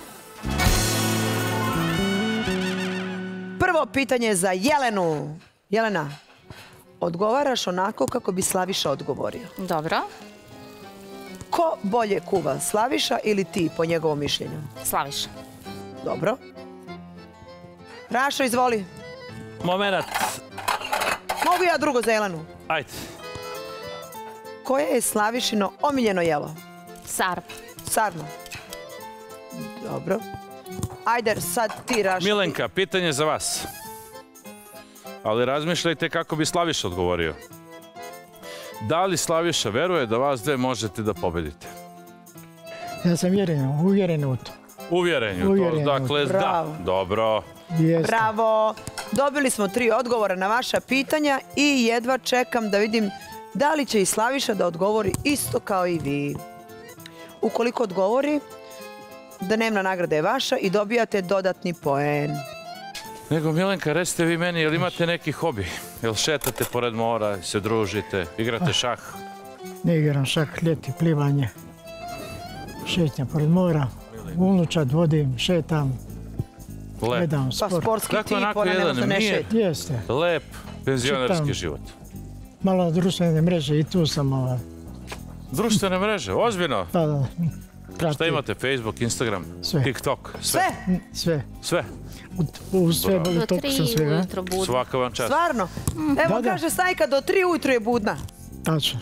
Prvo pitanje je za Jelenu. Jelena, odgovaraš onako kako bi Slaviša odgovorio. Dobro. Ko bolje kuva, Slaviša ili ti, po njegovom mišljenju? Slaviša. Dobro. Rašo, izvoli. Moment. Mogu ja drugo za Jelenu. Ajde. Koje je Slavišino omiljeno jelo? Sarma. Sarma. Dobro. Ajde, sad ti, Rašo. Milenka, pitanje za vas. Ali razmišljajte kako bi Slaviša odgovorio. Da li Slaviša veruje da vas dve možete da pobedite? Ja sam uvjeren, uvjeren u to. Uvjerenju. Uvjeren To, u to. dakle, da. Bravo. Dobro. Jeste. Bravo. Dobili smo tri odgovora na vaša pitanja i jedva čekam da vidim da li će i Slaviša da odgovori isto kao i vi. Ukoliko odgovori, dnevna nagrada je vaša i dobijate dodatni poen. Nego, Milenka, recite vi meni, jel imate neki hobi? Jel šetate pored mora, se družite, igrate šah? Ne igram šak, ljeti, plivanje. Šetnja pored mora. Unučad vodim, šetam, Lep. gledam Pa sport. sportski Dakle, tip, onako ona ne jedan može ne mir. šeta. Jeste. Lep penzionerski Čitam. život. Malo na društvene mreže i tu sam ovaj. Društvene mreže, ozbiljno. Pa da, pratim. Šta imate? Facebook, Instagram, Sve. TikTok? Sve? Sve. Sve? U, u sve, Bravo. u Do toku tri sam svega. ujutro budno. Svaka vam čast. Stvarno? Evo Da, da. kaže Sajka, do tri ujutru je budna. Tačno.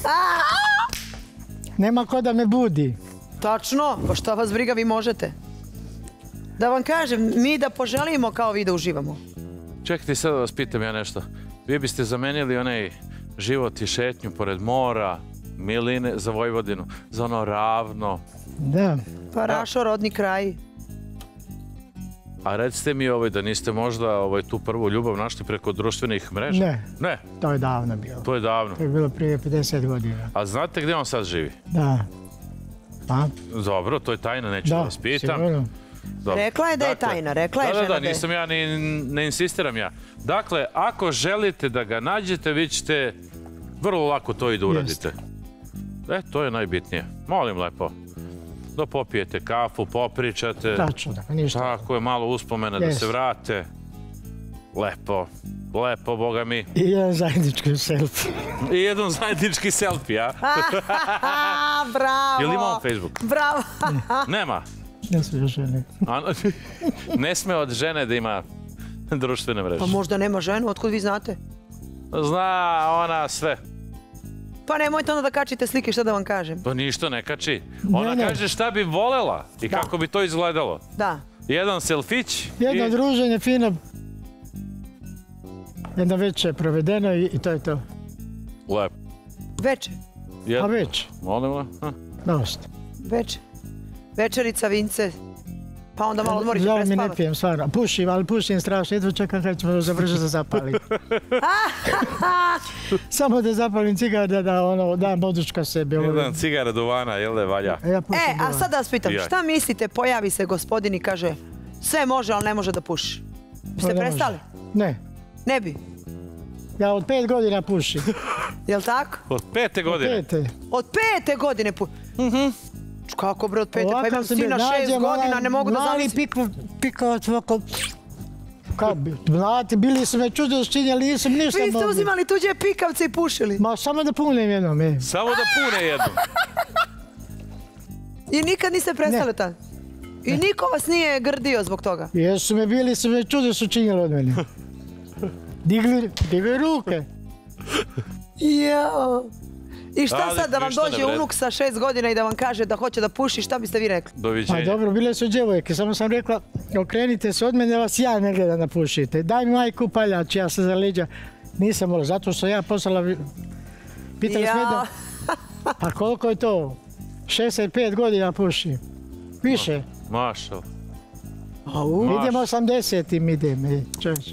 Nema ko da me budi. Tačno, pa šta vas briga, vi možete. Da vam kažem, mi da poželimo kao vi da uživamo. Čekajte, sad da vas pitam ja nešto. Vi biste zamenili onaj život i šetnju pored mora, miline za Vojvodinu, za ono ravno. Da. Pa Rašo, rodni kraj. A recite mi ovaj, da niste možda ovaj, tu prvu ljubav našli preko društvenih mreža? Ne. Ne? To je davno bilo. To je davno. To je bilo prije pedeset godina. A znate gdje on sad živi? Da. Pa? Dobro, to je tajna, neću da vas pitam. Sigurno. Dobro. Rekla je da je tajna, rekla je da, da, žena da, da je. nisam ja, ni, ne insistiram ja. Dakle, ako želite da ga nađete, vi ćete vrlo lako to i da uradite. E, to je najbitnije. Molim lepo. Da popijete kafu, popričate. Tačno, da, ništa. Tako je, malo uspomena da se vrate. Lepo, lepo, boga mi. I jedan zajednički selfie. I jedan zajednički selfie, a? Bravo! Je li ima on Facebook? Bravo! Nema? Ne sme žene. Ne sme od žene da ima društvene mreže. Pa možda nema ženu, otkud vi znate? Zna ona sve. Pa nemojte onda da kačite slike, šta da vam kažem. To ništa ne kači. Ona kaže šta bi volela i kako bi to izgledalo. Da. Jedan selfić. Jedno druženje, fino. Jedno večer provedeno i to je to. Lepo. Večer? A već. Molim li? Dosta. Večer. Večerica, vince. Pa onda malo odmorite Žao mi prespavati. ne pijem, stvarno. Pušim, ali pušim strašno. Jedva čekam kada ćemo da brže da zapalim. Samo da zapalim cigar, da, da ono, dam boduška sebi. Jedan cigara duvana, jel da valja? Ja pušim E, a sad da vas pitam, Jaj. šta mislite, pojavi se gospodin i kaže sve može, ali ne može da puši. Biste ne prestali? Ne. Ne bi. Ja od pet godina pušim. Jel tako? Od pete godine? Od pete. Od pete godine puši. Kako bre od pete? Pa Ovako imam sam sina je, šest nađem godina, onaj ne mogu da mali zamislim. pik- pikavac ovako. Kao bi, mlati, bili su me čudo ščinjali, nisam ništa Vi ste mogli. uzimali tuđe pikavce i pušili. Ma samo da punem jednom, e. Samo da pune jednom. I nikad niste prestali tad? I niko vas nije grdio zbog toga? Jesu me bili, su me čudo su činjali od mene. Digli, digli ruke. Jao. I šta Ali sad da vam ništa ne dođe vredi. unuk sa šest godina i da vam kaže da hoće da puši, šta biste vi rekli? Pa Doviđenja. dobro, bile su djevojke, samo sam rekla, okrenite se od mene da vas ja ne gledam da pušite. Daj mi majku paljač, ja se za leđa nisam volila, zato što ja poslala, vi- pitali smo Ja. jedno, pa koliko je to? šezdeset pet godina pušim. Više. Mašal. Idem osamdesetim, idem, e, čovječ.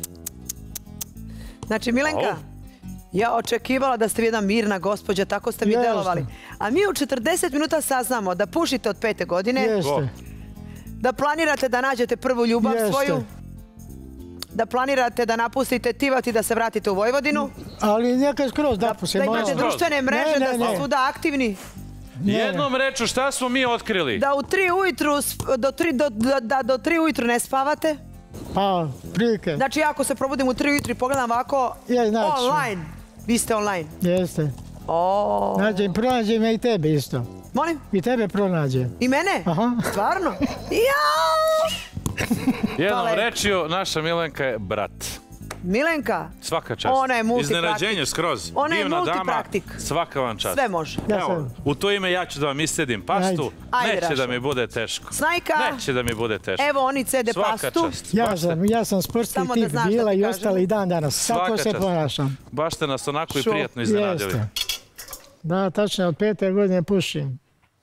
Znači, Milenka, ja očekivala da ste vi jedna mirna gospođa, tako ste mi Jeste. delovali. A mi u četrdeset minuta saznamo da pušite od pete godine, Jeste. da planirate da nađete prvu ljubav Jeste. svoju, da planirate da napustite Tivat i da se vratite u Vojvodinu, Ali neka skroz da da imate društvene mreže, Ne, da ne, ste ne. svuda aktivni, Jednom reču šta smo mi otkrili? da u tri ujutru, sp- do tri, do, da, da do tri ujutru ne spavate. Pa, prilike. Znači, ako se probudim u tri ujutru i pogledam ovako, Je, znači. online, vi ste online. Jeste. O, Nađem, pronađem ja i tebe isto. molim? I tebe pronađem. I mene? Aha. Stvarno? Jao! Jednom lepo. rečju, naša Milenka je brat. Milenka, Svaka čast. Ona je multipraktik. Iznenađenje skroz. Ona je Divna dama. multipraktik. Svaka vam čast. sve može. Ja Evo, sam. u to ime ja ću da vam iscedim pastu. Ajde, Neće Rašo. da mi bude teško. Snajka, Neće da mi bude teško. evo oni cede Svaka pastu. čast. Ja Baš ste- sam, ja sam sportski Samo da tip znaš da bila ti i kažem. ostali i dan danas. Svaka Tako se čast. ponašam. Baš ste nas onako i Šo? prijatno iznenadili. Jeste. Da, tačno, od pete godine pušim.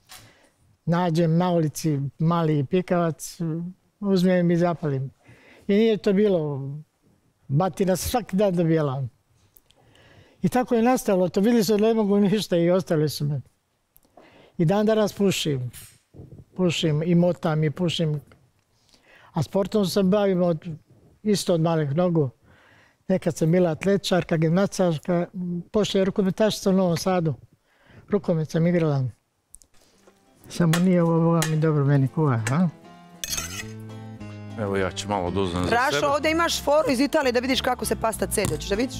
Nađem na ulici mali pikavac, uzmem i zapalim. I nije to bilo, batina se svaki dan dobijala. I tako je nastalo, to vidjeli su da ne mogu ništa i ostali su me. I dan danas pušim. Pušim i motam i pušim. A sportom se bavim od, isto od malih nogu. Nekad sam bila atletičarka, gimnastičarka, poslije rukometašica u Novom Sadu. Rukomet sam igrala. Samo nije ovo, ovo mi dobro meni kuva, a? Evo ja ću malo da uzmem za sebe. Rašo, ovdje imaš foru iz Italije da vidiš kako se pasta cede. Hoćeš da vidiš?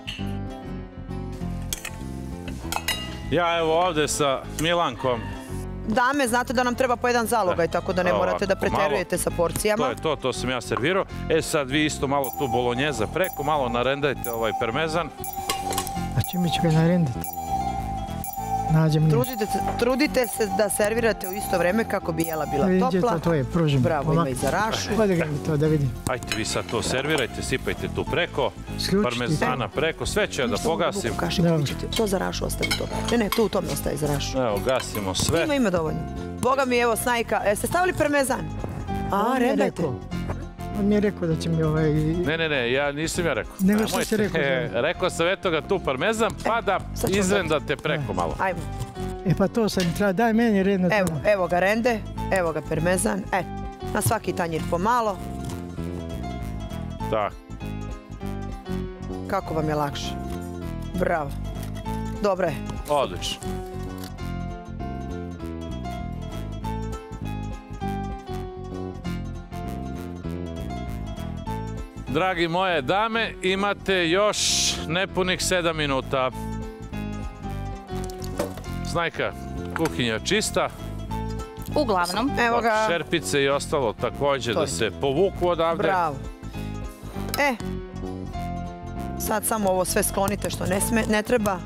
Ja evo ovdje sa Milankom. Dame, znate da nam treba po jedan zalogaj, tako da ne Evo morate da ovako, preterujete sa To porcijama. je to, to sam ja servirao. E sad vi isto malo tu bolonjeza preko, malo narendajte ovaj parmezan. A čime ću ga narenditi? Nađem nešto. Trudite, se- trudite se da servirate u isto vreme kako bi jela bila Iđe topla. to tvoje, pružim. Bravo, ima i za Rašu. Podigaj mi to da vidim. Ajde vi sad to servirajte, sipajte tu preko, Isključiti. parmezana preko, sve ću ja da pogasim. Kaši, Dobro. ćete. To za Rašu ostavi to. Ne, ne, tu u tome ostaje za Rašu. Evo, gasimo sve. Ima, ima dovoljno. Boga mi, evo, Snajka, jeste stavili parmezan? A, On je redajte. rekao. On mi je rekao da će mi ovaj... Ne, ne, ne, ja nisam ja rekao. Nego što si rekao? Rekao sam eto ga tu parmezan, pa da izvendate preko malo. Ajmo. E pa to sam treba, daj meni redno. Evo, evo ga rende, evo ga parmezan. E, na svaki tanjir pomalo. Tak. Kako vam je lakše? Bravo. Dobro je. Odlično. Dragi moje dame, imate još nepunih sedam minuta. Snajka, kuhinja čista. Uglavnom. Evo ga. Šerpice i ostalo također da se povuku odavde. Bravo. E, sad samo ovo sve sklonite što ne, sme, ne treba.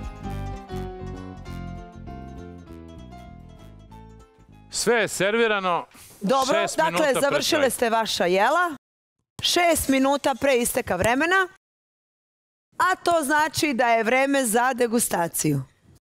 Sve je servirano. Dobro, dakle, završile ste vaša jela. Šest minuta pre isteka vremena. A to znači da je vreme za degustaciju.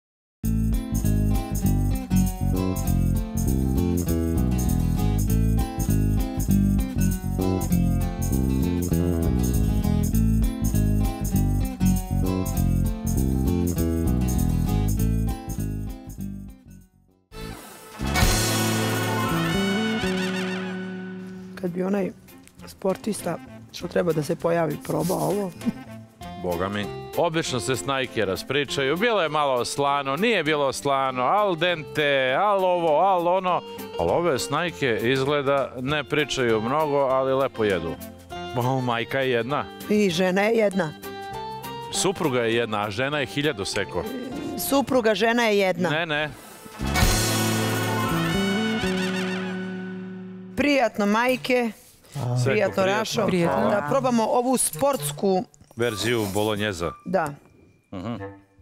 Kad bi onaj sportista što treba da se pojavi proba ovo. Boga mi. Obično se snajke raspričaju. Bilo je malo slano, nije bilo slano, al dente, al ovo, al ono. Ali ove snajke izgleda ne pričaju mnogo, ali lepo jedu. O, majka je jedna. I žena je jedna. Supruga je jedna, a žena je hiljadu seko. Supruga, žena je jedna. Ne, ne. Prijatno, majke. Prijatno, Rašo. Da probamo ovu sportsku verziju bolonjeza. Da. Uh-huh.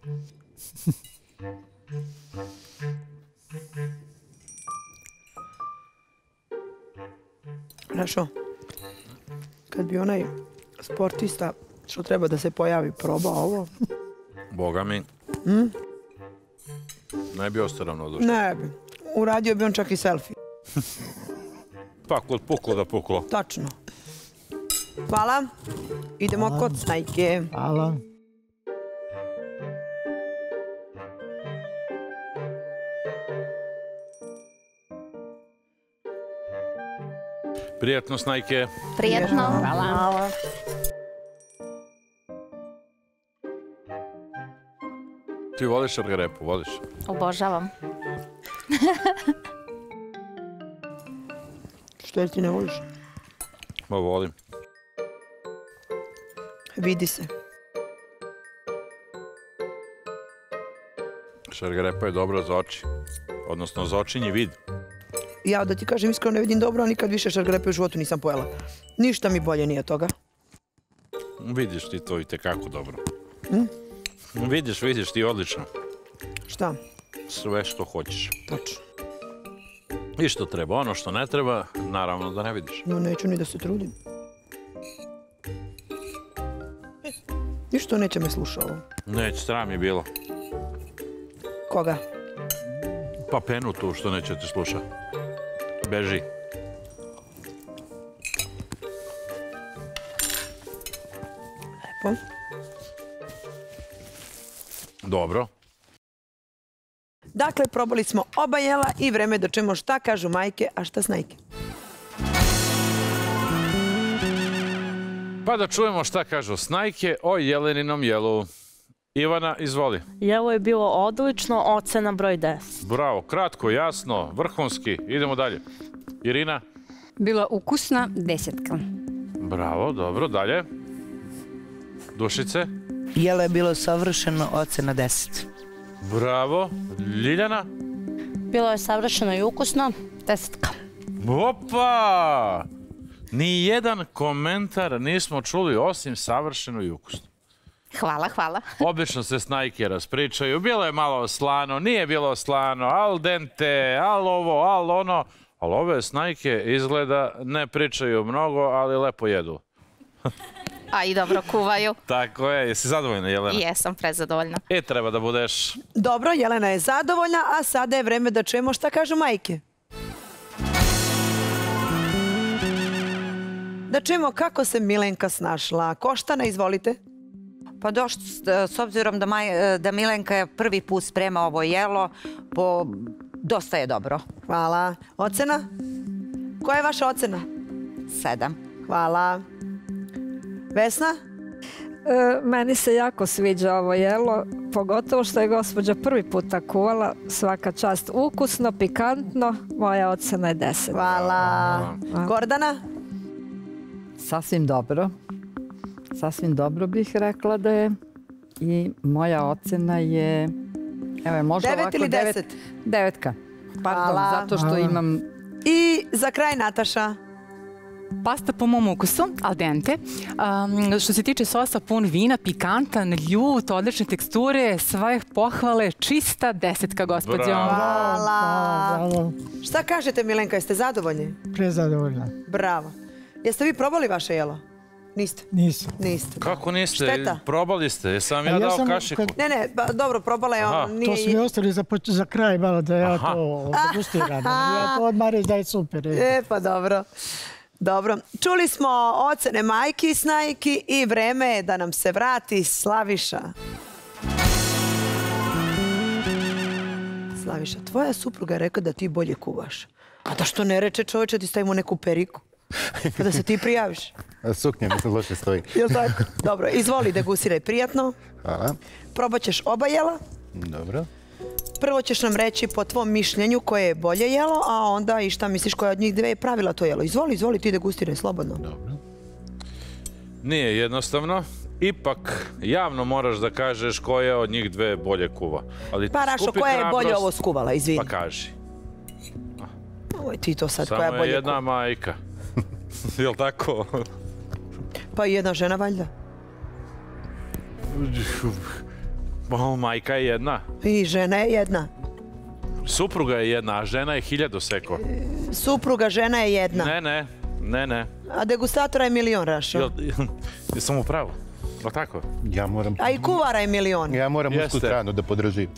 Rašo, kad bi onaj sportista što treba da se pojavi proba ovo. Boga mi. Hmm? Ne bi ostao ravnodušan. Ne bi. Uradio bi on čak i selfie. Pa kod puklo da puklo. Tačno. Hvala. Idemo Hvala. Kod snajke. Hvala. Prijatno, snajke. Prijatno. Hvala. Ti voliš šargarepu, voliš? Obožavam. Što jer ti ne voliš? Ma volim. Vidi se. Šargarepa je dobra za oči. Odnosno za očinji vid. Ja da ti kažem iskreno ne vidim dobro, a nikad više šargarepe u životu nisam pojela. Ništa mi bolje nije toga. Vidiš ti to i tekako dobro. Hm? Vidiš, vidiš ti odlično. Šta? Sve što hoćeš. Tačno. I što treba, ono što ne treba, naravno da ne vidiš. No, neću ni da se trudim. Ništa neće me sluša ovo. Neće, sram je bilo. Koga? Pa penu tu što neće te sluša. Beži. Lepo. Dobro. Dakle, probali smo oba jela i vreme da čujemo šta kažu majke, a šta snajke. Pa da čujemo šta kažu snajke o jeleninom jelu. Ivana, izvoli. Jelo je bilo odlično, ocena broj deset. Bravo, kratko, jasno, vrhunski. Idemo dalje. Irina? Bila ukusna, desetka. Bravo, dobro, dalje. Dušice? Jelo je bilo savršeno, ocena deset. Bravo. Ljiljana? Bilo je savršeno i ukusno, desetka. Opa! Ni jedan komentar nismo čuli osim savršeno i ukusno. Hvala, hvala. Obično se snajke raspričaju. Bilo je malo slano, nije bilo slano, al dente, al ovo, al ono. Ali ove snajke izgleda ne pričaju mnogo, ali lepo jedu. A i dobro kuvaju. Tako je. Jesi zadovoljna, Jelena? Jesam prezadovoljna. E, treba da budeš... Dobro, Jelena je zadovoljna, a sada je vreme da čujemo šta kažu majke. Da čujemo kako se Milenka snašla. Koštana, izvolite. Pa doš, s obzirom da, Maj, da Milenka je prvi put sprema ovo jelo, po, dosta je dobro. Hvala. Ocena? Koja je vaša ocena? Sedam. Hvala. Vesna? E, meni se jako sviđa ovo jelo, pogotovo što je gospođa prvi puta kuvala, svaka čast, ukusno, pikantno, moja ocena je deset. Hvala. Hvala. Gordana? Sasvim dobro. Sasvim dobro bih rekla da je. I moja ocena je... Evo, možda devet ovako ili deset? Devetka. Pardon, Hvala. zato što imam... I za kraj Nataša. Pasta po mom ukusu, al dente. Um, što se tiče sosa, pun vina, pikantan, ljut, odlične teksture, sve pohvale, čista desetka, gospođo. Hvala. Šta kažete, Milenka, jeste zadovoljni? Prezadovoljna. Bravo. Jeste vi probali vaše jelo? Niste? Nisam. Niste. Kako niste? Šteta. Probali ste, jesam ja dao kašiku. Ne, ne, ba, dobro, probala je on. Nije... To su mi ostali za, za kraj malo da ja Aha. to degustiram. Ja to odmah reći da je super. E, pa dobro. Dobro. Čuli smo ocene majki i snajki i vreme je da nam se vrati Slaviša. Slaviša, tvoja supruga je rekla da ti bolje kuvaš. A da što ne reče čovječe, ti stavimo neku periku. Pa da se ti prijaviš. Suknja mi se loše stoji. Jel' tako? Dobro, izvoli, degustiraj prijatno. Hvala. Probat ćeš oba jela. Dobro. Prvo ćeš nam reći po tvom mišljenju koje je bolje jelo, a onda i šta misliš koja od njih dve je pravila to jelo. Izvoli, izvoli, ti degustiraj slobodno. Dobro. Nije jednostavno. Ipak, javno moraš da kažeš koja od njih dve bolje kuva. Ali pa Rašo, koja je bolje ovo skuvala, izvini. Pa kaži. Oj, ti to sad, Samo koja je bolje je jedna kuva? majka. Jel' tako? Pa i jedna žena, valjda. O, majka je jedna. I žena je jedna. Supruga je jedna, a žena je hiljadu seko. Supruga, žena je jedna. Ne, ne, ne, ne. A degustatora je milion, Rašo. Jel, jesam u pravu? Jel' tako? Ja moram... A i kuvara je milion. Ja moram usku stranu da podržim.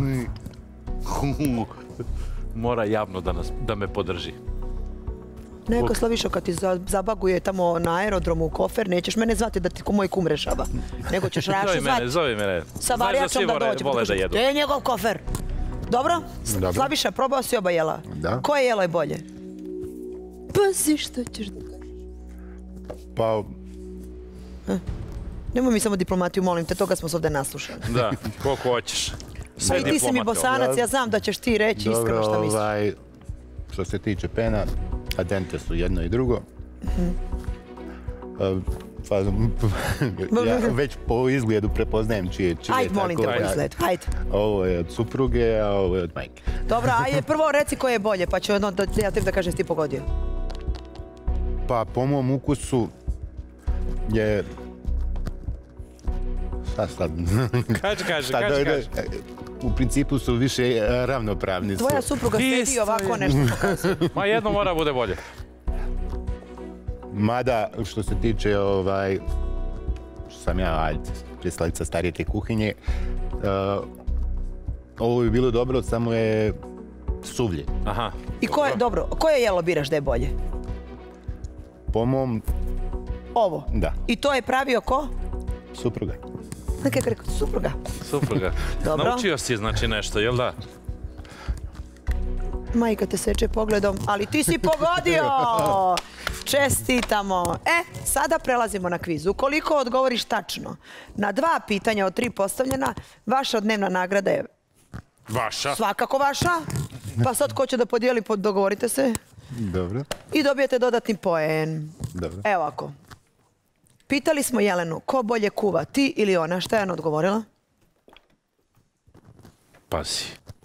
Mora javno da, nas, da me podrži. Neko, Slavišo, kad ti zabaguje tamo na aerodromu u kofer, nećeš mene zvati da ti moj kum rešava. Nego ćeš Rašu zvati. Zove mene. Sa varijačom da dođe. Vole da jedu. To je njegov kofer. Dobro? Dobro. Slaviša, probao si oba jela. Da. Koje jelo je bolje? Pazi što ćeš da kažeš. Pa... Nemoj mi samo diplomatiju, molim te, toga smo se ovdje naslušali. Da, koliko hoćeš. Pa i ti si mi Bosanac, ja znam da ćeš ti reći iskreno šta misliš. Ovaj, što se tiče pena, a dente su jedno i drugo. Pa, ja već po izgledu prepoznajem čije čije. Ajde, molim te, po izgledu, ajde. Ovo je od supruge, a ovo je od majke. Dobro, ajde, prvo reci koje je bolje, pa ću jedno, ja tebi da kažem ti pogodio. Pa, po mom ukusu je... Šta sad? Kaži, kaži, kaži, kaži. U principu su više ravnopravni. Tvoja supruga sedi ovako nešto pokazuje. Ma jedno mora bude bolje. Mada, što se tiče, ovaj, što sam ja, ajde, pristalica starije te kuhinje, uh, ovo bi bilo dobro, samo je suvlje. Aha. I koje, dobro, koje jelo biraš da je bolje? Po mom... Ovo? Da. I to je pravio ko? Supruga. Nekaj rekao, supruga. Supruga. Dobro. Naučio si znači nešto, jel da? Majka te seče pogledom, ali ti si pogodio! Čestitamo. E, sada prelazimo na kviz. Ukoliko odgovoriš tačno na dva pitanja od tri postavljena, vaša dnevna nagrada je... Vaša? Svakako vaša. Pa sad ko će da podijeli, dogovorite se. Dobro. I dobijete dodatni poen. Dobro. Evo ako. Pitali smo Jelenu, ko bolje kuva, ti ili ona? Šta je ona odgovorila? Pazi.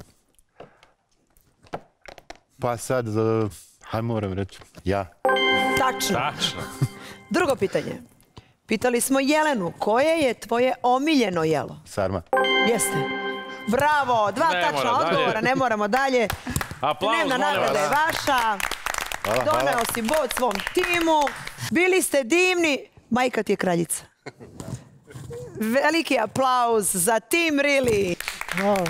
Pa sad, haj moram reći, ja. Tačno. Tačno. Drugo pitanje. Pitali smo Jelenu, koje je tvoje omiljeno jelo? Sarma. Jeste. Bravo, dva Ne tačna mora dalje. odgovora, ne moramo dalje. Aplauz, Dnevna molim nagrada je vas. vaša. Hvala, hvala. Doneo si bod svom timu. Bili ste divni. Majka ti je kraljica. Veliki aplauz za tim Rili. Bravo.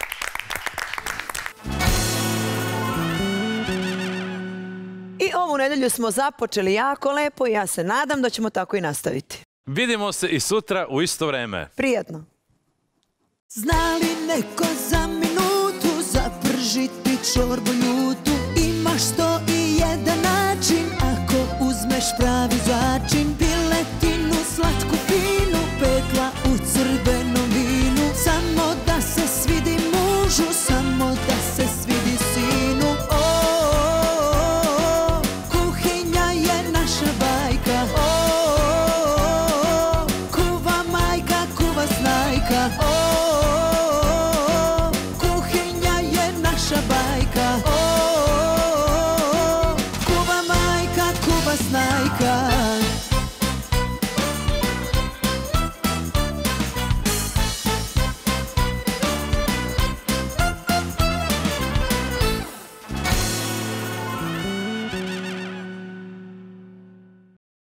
I ovu nedelju nedelju smo započeli jako lepo i ja se nadam da ćemo tako i nastaviti. Vidimo se i sutra u isto vreme. Prijatno. Zna li neko za minutu zapržiti čorbu ljutu? Imaš sto i jedan način ako uzmeš pravi začin. Piletinu slatku finu, pekla u crvenom vinu. Samo da se svidi mužu, samo da se svidi sinu. O, kuhinja je naša bajka. O, kuva majka, kuva snajka. O, kuhinja je naša bajka.